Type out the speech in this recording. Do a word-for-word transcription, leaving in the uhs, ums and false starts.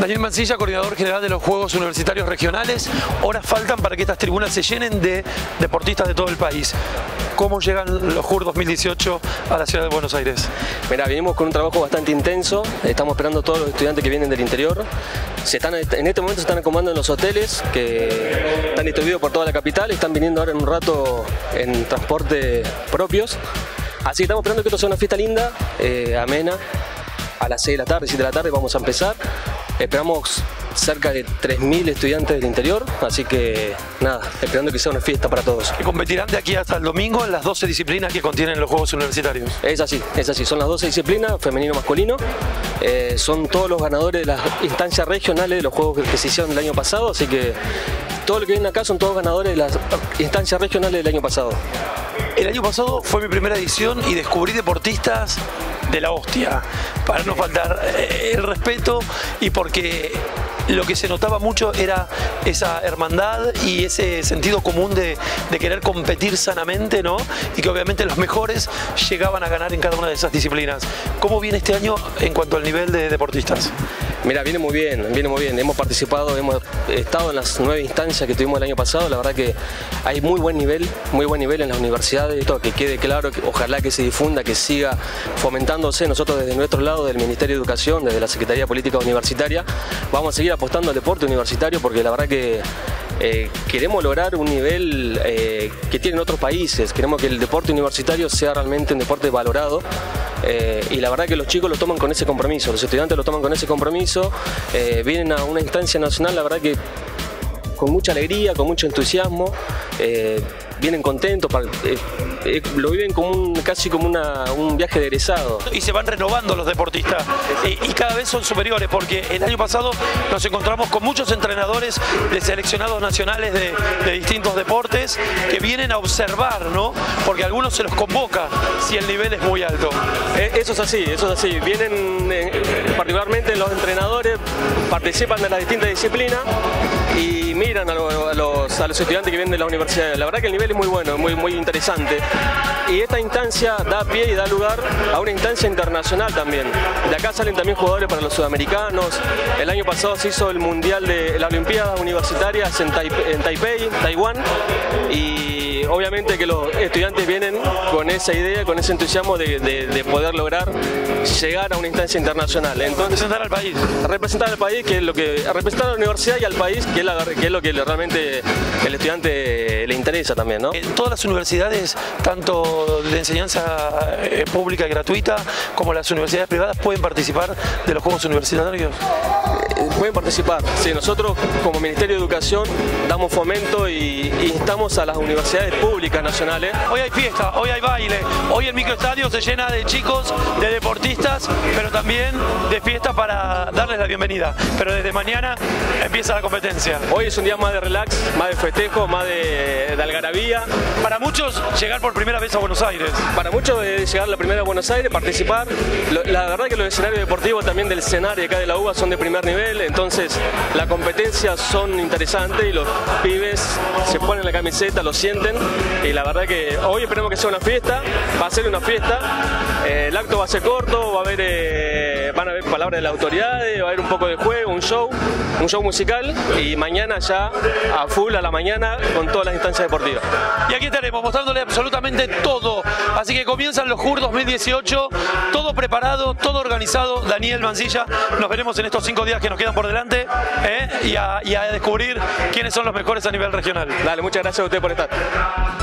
Daniel Mancilla, coordinador general de los Juegos Universitarios Regionales. Horas faltan para que estas tribunas se llenen de deportistas de todo el país. ¿Cómo llegan los J U R dos mil dieciocho a la ciudad de Buenos Aires? Mirá, venimos con un trabajo bastante intenso. Estamos esperando a todos los estudiantes que vienen del interior. Se están, en este momento se están acomodando en los hoteles que están distribuidos por toda la capital. Están viniendo ahora en un rato en transporte propios. Así que estamos esperando que esto sea una fiesta linda, eh, amena. A las seis de la tarde, siete de la tarde vamos a empezar. Esperamos cerca de tres mil estudiantes del interior, así que nada, esperando que sea una fiesta para todos. ¿Que competirán de aquí hasta el domingo en las doce disciplinas que contienen los Juegos Universitarios? Es así, es así, son las doce disciplinas, femenino, masculino. Eh, son todos los ganadores de las instancias regionales de los Juegos que se hicieron el año pasado, así que todo lo que viene acá son todos ganadores de las instancias regionales del año pasado. El año pasado fue mi primera edición y descubrí deportistas de la hostia, para no faltar el respeto y porque lo que se notaba mucho era esa hermandad y ese sentido común de, de querer competir sanamente, ¿no? Y que obviamente los mejores llegaban a ganar en cada una de esas disciplinas. ¿Cómo viene este año en cuanto al nivel de deportistas? Mira, viene muy bien, viene muy bien. Hemos participado, hemos estado en las nueve instancias que tuvimos el año pasado. La verdad que hay muy buen nivel, muy buen nivel en las universidades. Esto que quede claro, que ojalá que se difunda, que siga fomentándose. Nosotros desde nuestro lado, del Ministerio de Educación, desde la Secretaría de Política Universitaria, vamos a seguir apostando al deporte universitario porque la verdad que eh, queremos lograr un nivel eh, que tienen otros países. Queremos que el deporte universitario sea realmente un deporte valorado. Eh, y la verdad que los chicos lo toman con ese compromiso, los estudiantes lo toman con ese compromiso, eh, vienen a una instancia nacional, la verdad que con mucha alegría, con mucho entusiasmo, eh, vienen contentos, para, eh, eh, lo viven como un, casi como una, un viaje de egresado. Y se van renovando los deportistas eh, y cada vez son superiores porque el año pasado nos encontramos con muchos entrenadores de seleccionados nacionales de, de distintos deportes que vienen a observar, ¿no? Porque a algunos se los convoca si el nivel es muy alto. Eh, eso es así, eso es así. Vienen, eh, particularmente los entrenadores, participan de las distintas disciplinas y miran a, lo, a, los, a los estudiantes que vienen de la universidad. La verdad que el nivel es muy bueno, muy, muy interesante. Y esta instancia da pie y da lugar a una instancia internacional también. De acá salen también jugadores para los sudamericanos. El año pasado se hizo el mundial de las Olimpiadas Universitarias en, Taipei, en Taipei, Taiwán. Y obviamente que los estudiantes vienen con esa idea, con ese entusiasmo de, de, de poder lograr llegar a una instancia internacional. Entonces, representar al país. Representar al país, que es lo que representar a la universidad y al país, que es, la, que es lo que realmente el estudiante le interesa también, ¿no? En todas las universidades, tanto de enseñanza eh, pública y gratuita como las universidades privadas, pueden participar de los Juegos Universitarios. Eh, pueden participar. Sí, nosotros como Ministerio de Educación damos fomento y, y instamos a las universidades públicas nacionales. Hoy hay fiesta, hoy hay baile, hoy el microestadio se llena de chicos, de deportistas, pero también de fiesta para darles la bienvenida. Pero desde mañana empieza la competencia. Hoy es un día más de relax, más de festejo, más de, de algarabía. Para muchos, llegar por primera vez a Buenos Aires. Para muchos es llegar la primera a Buenos Aires, participar. La verdad que los escenarios deportivos también del escenario acá de la U B A son de primer nivel, entonces las competencias son interesantes y los pibes se ponen la camiseta, lo sienten y la verdad que hoy esperemos que sea una fiesta, va a ser una fiesta, eh, el acto va a ser corto, va a haber, eh, van a haber palabras de las autoridades, va a haber un poco de juego, un show, un show musical y mañana ya a full a la mañana con todas las instancias deportivas. Y aquí estaremos mostrándole absolutamente todo, así que comienzan los J U R dos mil dieciocho, todo preparado, todo organizado. Daniel Mancilla, nos veremos en estos cinco días que nos quedan por delante ¿eh? y, a, y a descubrir quiénes son los mejores a nivel regional. Dale, muchas gracias a usted por estar.